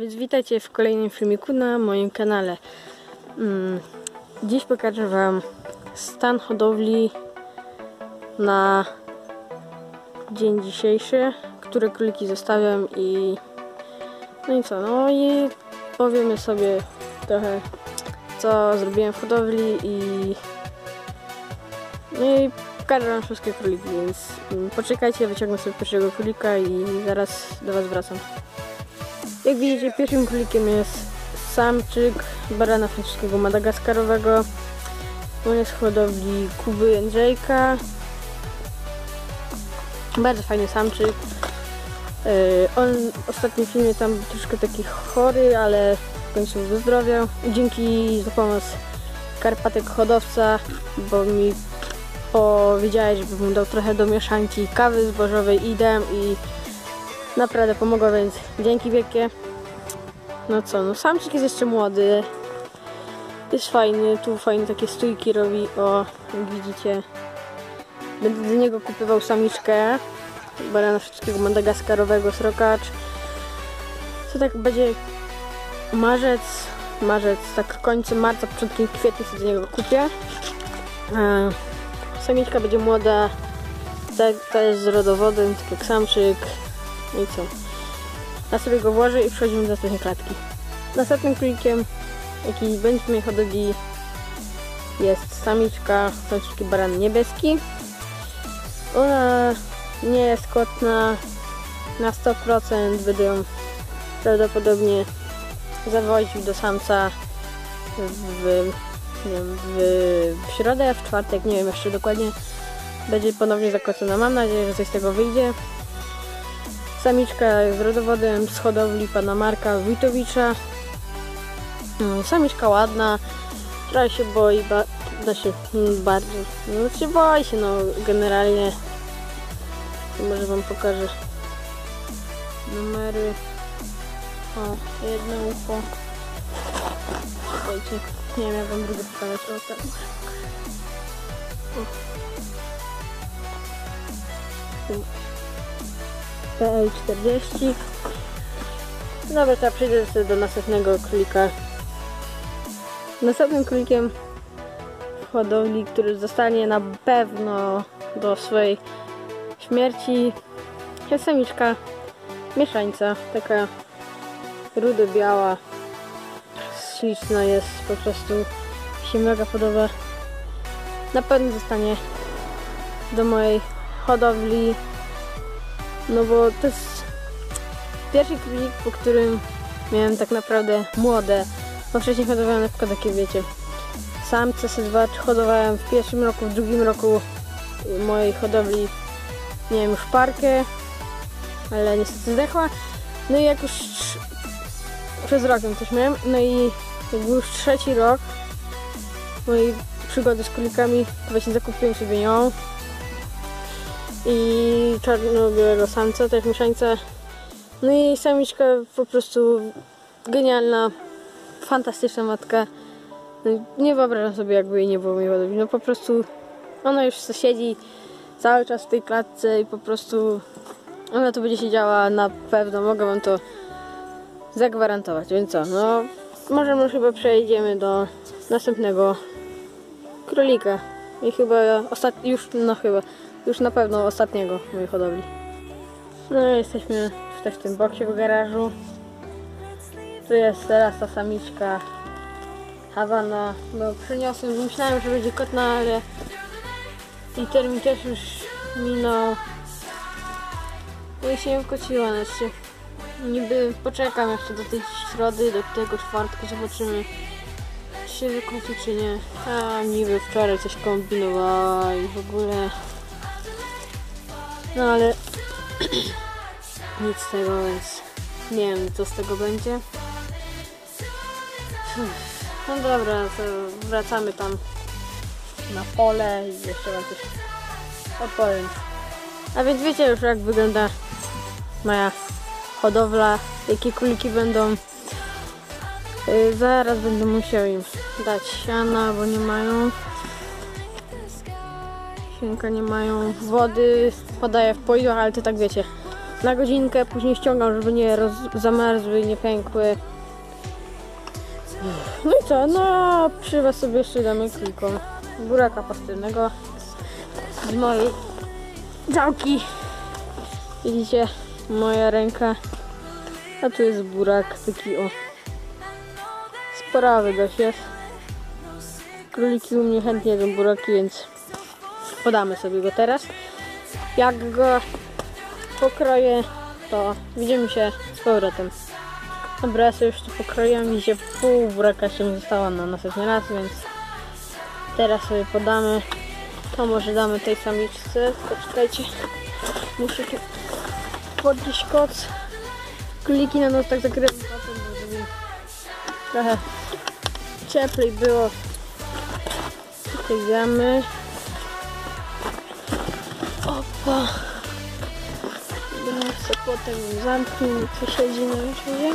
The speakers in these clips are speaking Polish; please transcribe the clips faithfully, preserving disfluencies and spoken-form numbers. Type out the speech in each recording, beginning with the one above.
więc witajcie w kolejnym filmiku na moim kanale. Hmm, dziś pokażę wam stan hodowli na dzień dzisiejszy, które króliki zostawiam i no i co, no i powiemy sobie trochę, co zrobiłem w hodowli i no i pokażę wam wszystkie króliki, więc poczekajcie, wyciągnę sobie pierwszego królika i zaraz do was wracam. Jak widzicie, pierwszym królikiem jest samczyk barana francuskiego madagaskarowego. On jest w hodowli Kuby Jędrzejka. Bardzo fajny samczyk. Yy, on w ostatnim filmie tam był troszkę taki chory, ale w końcu wyzdrowiał. Dzięki za pomoc Karpatek hodowca, bo mi powiedziałeś, żebym mu dał trochę do mieszanki kawy zbożowej i dałem i naprawdę pomogło, więc dzięki wielkie. No co, no samczyk jest jeszcze młody. Jest fajny, tu fajne takie stójki robi, o, jak widzicie. Będę do niego kupował samiczkę barana francuskiego madagaskarowego srokacz. Co tak będzie marzec, marzec, tak końcem marca, początkiem kwietnia sobie do niego kupię. E, samiczka będzie młoda, ta jest z rodowodem, tak jak samczyk. No i co? Ja sobie go włożę i przechodzimy do następnej klatki. Następnym królikiem, jaki będzie w mojej hodowli, jest samiczka francuski baran niebieski. Ona nie jest kotna na sto procent, będę ją prawdopodobnie zawoził do samca w, nie wiem, w, w środę, w czwartek, nie wiem jeszcze dokładnie. Będzie ponownie zakocona, mam nadzieję, że coś z tego wyjdzie. Samiczka z rodowodem z hodowli pana Marka Wójtowicza. Samiczka ładna, trochę się boi, ba znaczy bardziej, no się boi się, no generalnie. Może wam pokażę numery. O, jedno ucho. Słuchajcie, nie wiem jak wam drugie pokazać. O, tak. P L czterdzieści. Dobra, to przejdę sobie do następnego królika. Następnym królikiem w hodowli, który zostanie na pewno do swojej śmierci, jest samiczka mieszańca, taka rudo-biała, śliczna jest, po prostu się mega podoba. Na pewno zostanie do mojej hodowli, no bo to jest pierwszy królik, po którym miałem tak naprawdę młode, bo wcześniej hodowałem na przykład takie, wiecie, samce sezwacz hodowałem w pierwszym roku, w drugim roku mojej hodowli, nie wiem, szparkę, ale niestety zdechła. No i jak już przez rokiem coś miałem, no i jak był już trzeci rok mojej przygody z królikami, to właśnie zakupiłem sobie ją i czarno-białego samca, też mieszańca. No i samiczka po prostu genialna, fantastyczna matka. No, nie wyobrażam sobie, jakby jej nie było mojej hodowli. No po prostu ona już siedzi cały czas w tej klatce i po prostu ona tu będzie siedziała na pewno, mogę wam to zagwarantować. Więc co, no może my chyba przejdziemy do następnego królika i chyba ostatni, już no chyba, już na pewno ostatniego w mojej hodowli. No jesteśmy tutaj w tym boksie w garażu. Tu jest teraz ta samiczka Hawana, bo przyniosłem, myślałem, że będzie kotna, ale i termin też już minął. No i się nie wkociła, znaczy niby poczekam jeszcze do tej środy, do tego czwartku, zobaczymy, czy się wykoci, czy nie. A niby wczoraj coś kombinowała i w ogóle, no ale nic z tego, więc nie wiem, co z tego będzie. No dobra, to wracamy tam na pole i jeszcze wam coś opowiem. A więc wiecie już, jak wygląda moja hodowla, jakie króliki będą. Yy, zaraz będę musiał im dać siana, bo nie mają. Sianka nie mają, wody podaję w poidłach, ale to tak wiecie, na godzinkę, później ściągam, żeby nie roz zamarzły i nie pękły. No i co? No przy was sobie jeszcze damy kilką buraka pastylnego z mojej działki. Widzicie? Moja ręka. A tu jest burak taki o. Sporawy dość jest. Króliki u mnie chętnie jedzą buraki, więc podamy sobie go teraz. Jak go pokroję, to widzimy się z powrotem. Dobra, ja sobie już tu pokroiłem, widzicie, pół buraka się mi zostało na następny raz, więc teraz sobie podamy. To może damy tej samiczce, poczekajcie. Muszę tu podnieść koc. Króliki na nos tak zakrywam kocem, żeby trochę cieplej było. Tutaj damy. Opa. Będę sobie potem zamknął, co siedzi na razie.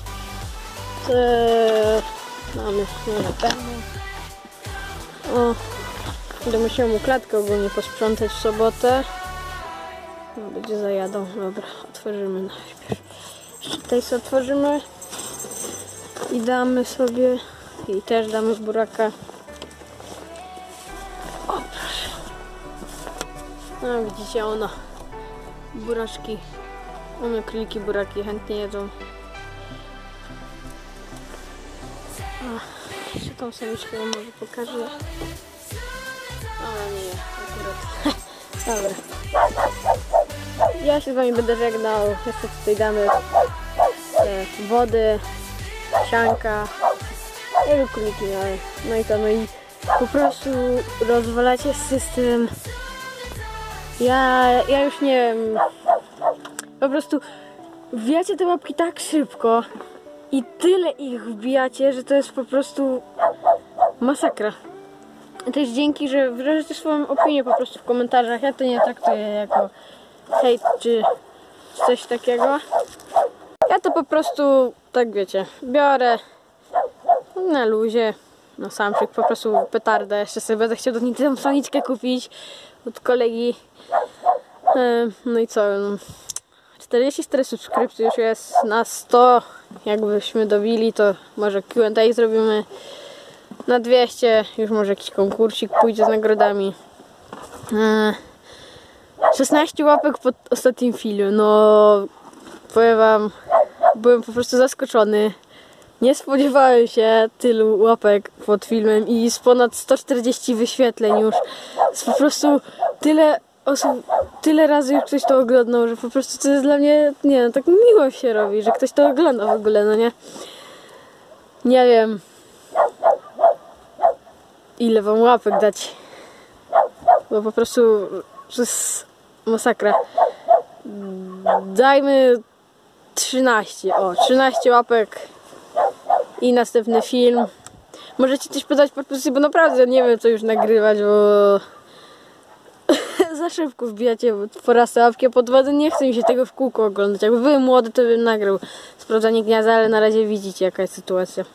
Mamy no na pewno. O, będę musiał mu klatkę ogólnie posprzątać w sobotę. No, będzie zajadą. Dobra, otworzymy najpierw. Jeszcze tutaj sobie otworzymy i damy sobie, i też damy buraka. O, proszę. No widzicie, ono, buraczki, one króliki buraki chętnie jedzą. A, jeszcze tą samiczkę może pokażę. Ale nie, akurat. Dobra. Ja się z wami będę żegnał. Jeszcze tutaj damy e, wody, sianka. Nie wiem, króliki miały. No i to, no i po prostu rozwalacie system. Ja, ja już nie wiem. Po prostu wbijacie te łapki tak szybko i tyle ich wbijacie, że to jest po prostu masakra. Też dzięki, że wyrażacie swoją opinię po prostu w komentarzach. Ja to nie traktuję jako hejt czy coś takiego. Ja to po prostu, tak wiecie, biorę na luzie, na samczyk, po prostu petardę. Jeszcze sobie będę chciał do niej tę samiczkę kupić od kolegi. No i co? czterdzieści cztery subskrypcje już jest na sto. Jakbyśmy dobili, to może Q and A zrobimy. Na dwieście już może jakiś konkursik pójdzie z nagrodami. szesnaście łapek pod ostatnim filmem. No powiem wam, byłem po prostu zaskoczony. Nie spodziewałem się tylu łapek pod filmem i z ponad sto czterdzieści wyświetleń już. Jest po prostu tyle osób, tyle razy już ktoś to oglądał, że po prostu to jest dla mnie, nie wiem, tak miło się robi, że ktoś to ogląda w ogóle, no nie? Nie wiem, ile wam łapek dać, bo po prostu to jest masakra. Dajmy trzynaście, o, trzynaście łapek i następny film. Możecie też podać podpowiedzi, bo naprawdę nie wiem, co już nagrywać, bo za szybko wbijacie po raz łapkę pod wodę. Nie chcę mi się tego w kółko oglądać. Jakby byłem młody, to bym nagrał sprawdzanie gniazda, ale na razie widzicie, jaka jest sytuacja.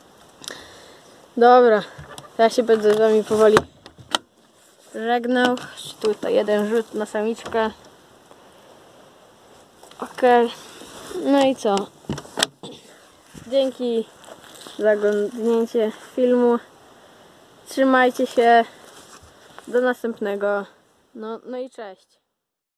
Dobra, ja się będę z wami powoli żegnał. Tutaj jeden rzut na samiczkę. Okej. Okay. No i co? Dzięki za oglądnięcie filmu. Trzymajcie się. Do następnego. No, no i cześć.